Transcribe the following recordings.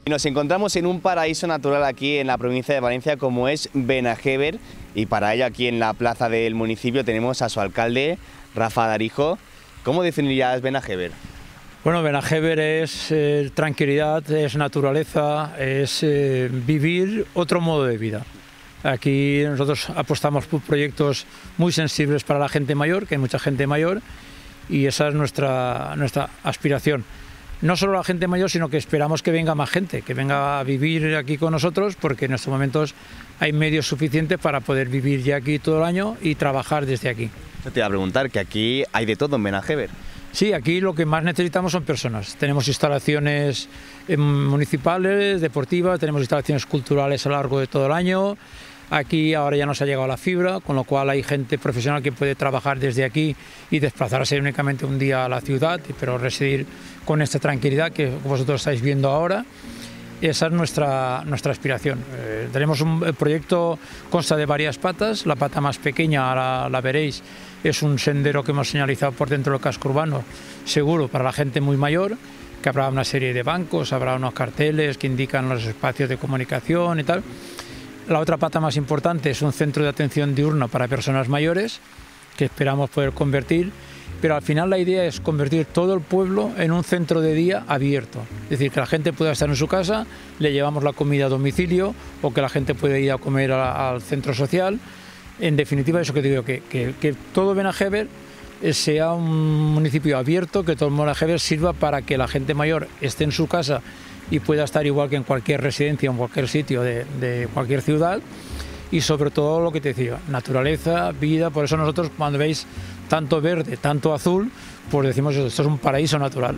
Nos encontramos en un paraíso natural aquí en la provincia de Valencia como es Benajever, y para ello aquí en la plaza del municipio tenemos a su alcalde, Rafa Darijo. ¿Cómo definirías Benajever? Bueno, Benajever es tranquilidad, es naturaleza, es vivir otro modo de vida. Aquí nosotros apostamos por proyectos muy sensibles para la gente mayor, que hay mucha gente mayor, y esa es nuestra aspiración. No solo la gente mayor, sino que esperamos que venga más gente, que venga a vivir aquí con nosotros, porque en estos momentos hay medios suficientes para poder vivir ya aquí todo el año y trabajar desde aquí. Te iba a preguntar, que aquí hay de todo en Benajever. Sí, aquí lo que más necesitamos son personas. Tenemos instalaciones municipales, deportivas, tenemos instalaciones culturales a lo largo de todo el año. Aquí ahora ya nos ha llegado la fibra, con lo cual hay gente profesional que puede trabajar desde aquí y desplazarse únicamente un día a la ciudad, pero residir con esta tranquilidad que vosotros estáis viendo ahora. Esa es nuestra aspiración. El proyecto consta de varias patas. La pata más pequeña, ahora la veréis, es un sendero que hemos señalizado por dentro del casco urbano, seguro para la gente muy mayor, que habrá una serie de bancos, habrá unos carteles que indican los espacios de comunicación y tal. La otra pata más importante es un centro de atención diurno para personas mayores, que esperamos poder convertir, pero al final la idea es convertir todo el pueblo en un centro de día abierto. Es decir, que la gente pueda estar en su casa, le llevamos la comida a domicilio, o que la gente pueda ir a comer al centro social. En definitiva, eso que digo, que todo Benajever sea un municipio abierto, que todo Benajever sirva para que la gente mayor esté en su casa y pueda estar igual que en cualquier residencia o en cualquier sitio de cualquier ciudad, y sobre todo lo que te decía, naturaleza, vida. Por eso nosotros, cuando veis tanto verde, tanto azul, pues decimos que esto es un paraíso natural.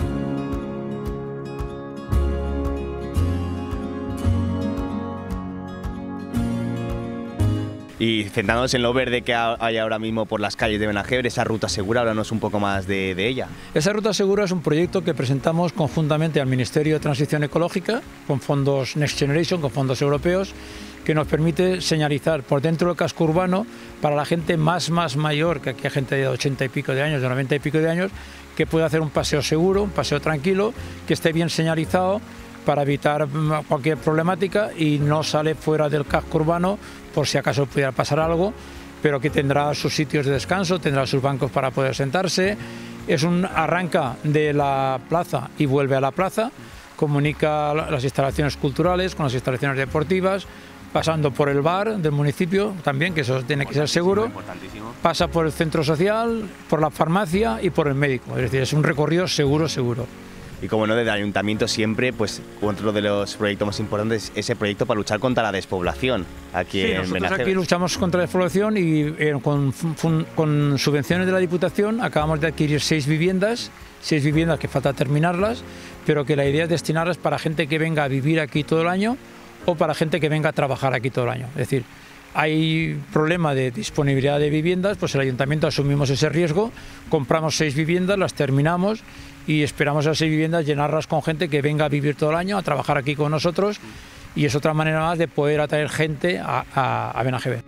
Y centrándonos en lo verde que hay ahora mismo por las calles de Benajever, esa ruta segura, háblanos un poco más de ella. Esa ruta segura es un proyecto que presentamos conjuntamente al Ministerio de Transición Ecológica, con fondos Next Generation, con fondos europeos, que nos permite señalizar por dentro del casco urbano para la gente más mayor, que aquí hay gente de 80 y pico de años, de 90 y pico de años, que pueda hacer un paseo seguro, un paseo tranquilo, que esté bien señalizado para evitar cualquier problemática y no sale fuera del casco urbano por si acaso pudiera pasar algo, pero que tendrá sus sitios de descanso, tendrá sus bancos para poder sentarse. Arranca de la plaza y vuelve a la plaza, comunica las instalaciones culturales con las instalaciones deportivas, pasando por el bar del municipio también, que eso tiene que ser seguro, pasa por el centro social, por la farmacia y por el médico. Es decir, es un recorrido seguro. Y como no, desde el ayuntamiento siempre, pues otro de los proyectos más importantes es ese proyecto para luchar contra la despoblación aquí en Benajever. Nosotros aquí luchamos contra la despoblación y con subvenciones de la Diputación acabamos de adquirir 6 viviendas que falta terminarlas, pero que la idea es destinarlas para gente que venga a vivir aquí todo el año o para gente que venga a trabajar aquí todo el año. Es decir, hay problema de disponibilidad de viviendas, pues el ayuntamiento asumimos ese riesgo, compramos 6 viviendas, las terminamos y esperamos a 6 viviendas llenarlas con gente que venga a vivir todo el año, a trabajar aquí con nosotros, y es otra manera más de poder atraer gente a Benajever.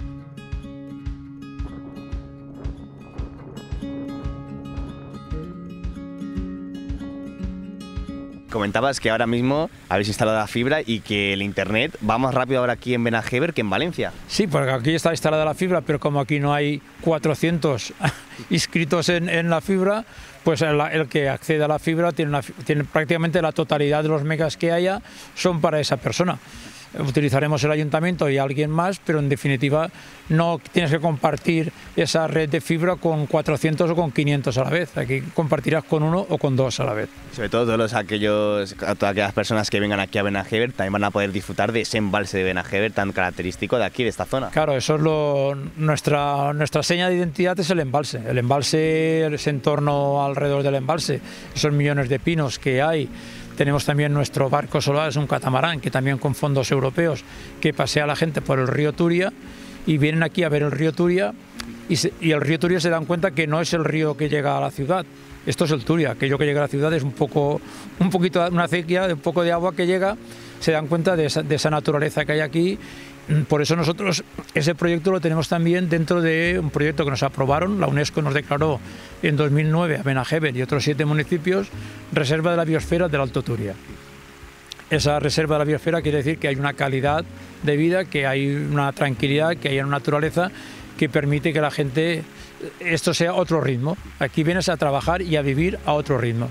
Comentabas que ahora mismo habéis instalado la fibra y que el internet va más rápido ahora aquí en Benajever que en Valencia. Sí, porque aquí está instalada la fibra, pero como aquí no hay 400 inscritos en la fibra, pues el que accede a la fibra tiene prácticamente la totalidad de los megas que haya son para esa persona. Utilizaremos el ayuntamiento y alguien más, pero en definitiva no tienes que compartir esa red de fibra con 400 o con 500 a la vez. Aquí compartirás con 1 o con 2 a la vez. Sobre todo todas aquellas personas que vengan aquí a Benajever también van a poder disfrutar de ese embalse de Benajever tan característico de aquí, de esta zona. Claro, eso es nuestra seña de identidad, es el embalse. El embalse, ese entorno alrededor del embalse, esos millones de pinos que hay. Tenemos también nuestro barco solar, es un catamarán, que también con fondos europeos, que pasea a la gente por el río Turia y vienen aquí a ver el río Turia y el río Turia se dan cuenta que no es el río que llega a la ciudad. Esto es el Turia, aquello que llega a la ciudad es un poquito una acequia, un poco de agua que llega, se dan cuenta de esa naturaleza que hay aquí. Por eso nosotros ese proyecto lo tenemos también dentro de un proyecto que nos aprobaron, la UNESCO nos declaró en 2009 a Benajever y otros 7 municipios reserva de la biosfera del Alto Turia. esa reserva de la biosfera quiere decir que hay una calidad de vida, que hay una tranquilidad, que hay una naturaleza que permite que la gente, esto sea otro ritmo. Aquí vienes a trabajar y a vivir a otro ritmo.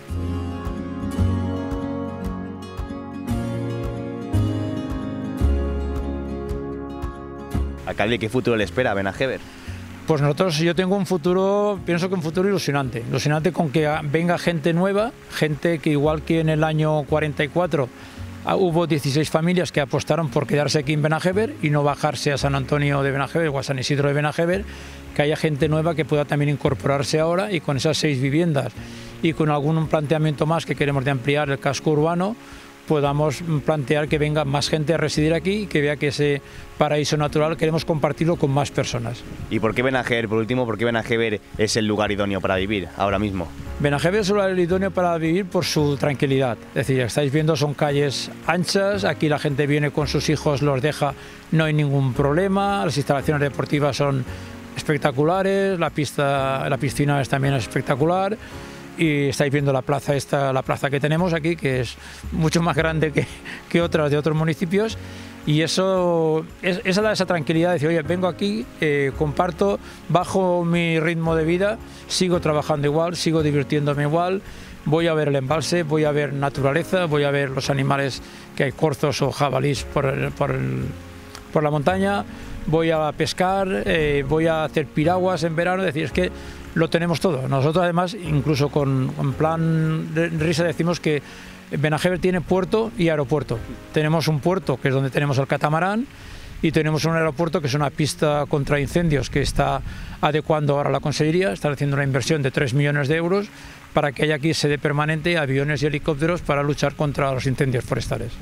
Alcalde, ¿qué futuro le espera a Benajever? Pues nosotros, yo tengo un futuro, pienso que un futuro ilusionante con que venga gente nueva, gente que igual que en el año 44 hubo 16 familias que apostaron por quedarse aquí en Benajever y no bajarse a San Antonio de Benajever o a San Isidro de Benajever, que haya gente nueva que pueda también incorporarse ahora, y con esas 6 viviendas y con algún planteamiento más que queremos de ampliar el casco urbano, podamos plantear que venga más gente a residir aquí y que vea que ese paraíso natural queremos compartirlo con más personas. ¿Y por qué Benajever, por último, por qué Benajever es el lugar idóneo para vivir ahora mismo? Benajever es un lugar idóneo para vivir por su tranquilidad. Es decir, estáis viendo, son calles anchas, aquí la gente viene con sus hijos, los deja, no hay ningún problema, las instalaciones deportivas son espectaculares, la piscina también es espectacular. Y estáis viendo la plaza la plaza que tenemos aquí, que es mucho más grande que otras de otros municipios, y eso da esa tranquilidad de decir, oye, vengo aquí, comparto, bajo mi ritmo de vida, sigo trabajando igual, sigo divirtiéndome igual, voy a ver el embalse, voy a ver naturaleza, voy a ver los animales, que hay corzos o jabalís por la montaña, voy a pescar, voy a hacer piraguas en verano, es decir, es que lo tenemos todo. Nosotros además, incluso en plan de risa, decimos que Benajever tiene puerto y aeropuerto. Tenemos un puerto que es donde tenemos el catamarán, y tenemos un aeropuerto que es una pista contra incendios que está adecuando ahora la Consellería. Están haciendo una inversión de 3 millones de euros para que haya aquí sede permanente, aviones y helicópteros para luchar contra los incendios forestales.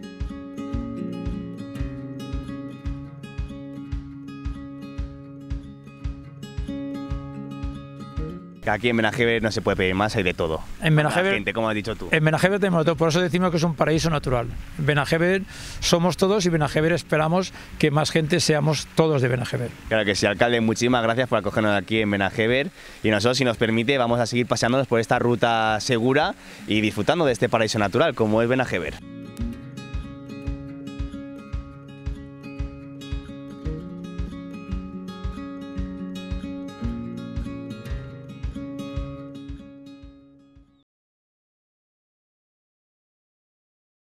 Aquí en Benajever no se puede pedir más, hay de todo. En Benajever, gente, como has dicho tú. En Benajever tenemos todo, por eso decimos que es un paraíso natural. En Benajever somos todos, y Benajever esperamos que más gente seamos todos de Benajever. Claro que sí, alcalde, muchísimas gracias por acogernos aquí en Benajever, y nosotros, si nos permite, vamos a seguir paseándonos por esta ruta segura y disfrutando de este paraíso natural como es Benajever.